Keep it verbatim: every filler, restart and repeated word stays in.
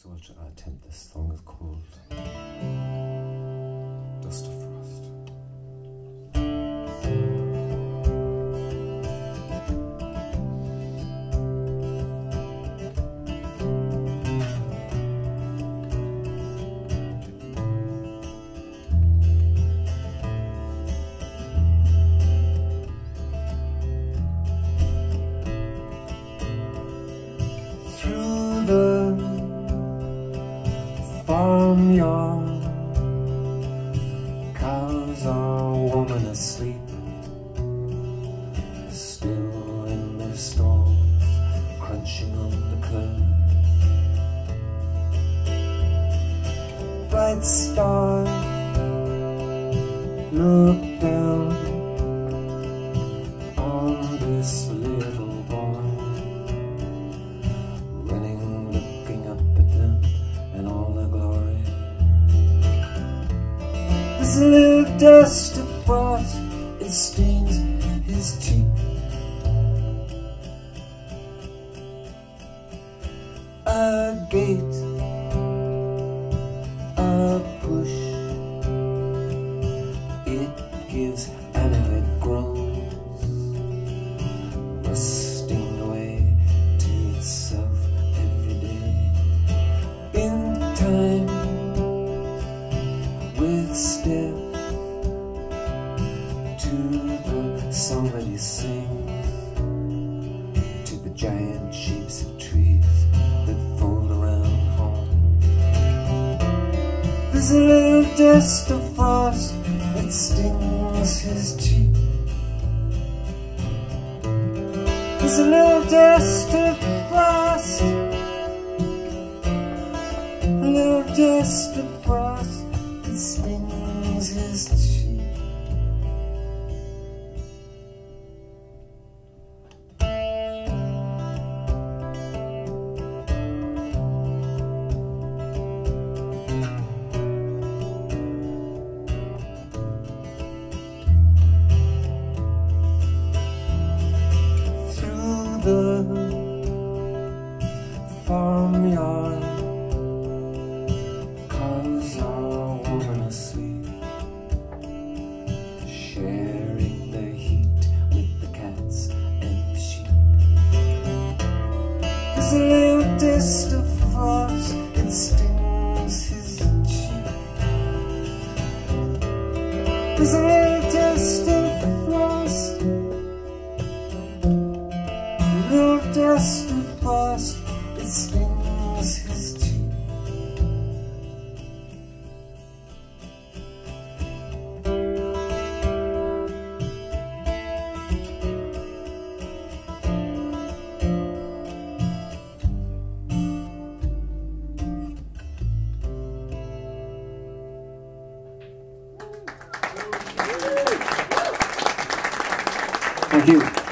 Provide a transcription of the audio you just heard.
So I'll try, attempt this song. Is called Dust of Frost. Through the farmyard, cows are warm and asleep, still in their stalls, crunching on the curd. Bright stars look down on this little boy, running, looking up at them and all their glory. There's a little dust of frost, it stains his cheek. A gate, a push, it gives and it groans, rusting away to itself every day. In time, with step to the song that he sings, to the giant shapes of trees that fold around home. There's a little dust of frost that stings his cheek. There's a little dust of frost, a little dust of frost that stings his cheek. Through the farmyard, cows are warm and asleep, sharing their heat with the cats and the sheep. There's a little dust of frost, it stings his cheek. There's a little dust of frost, a little dust of frost, it stings his cheek. Thank you.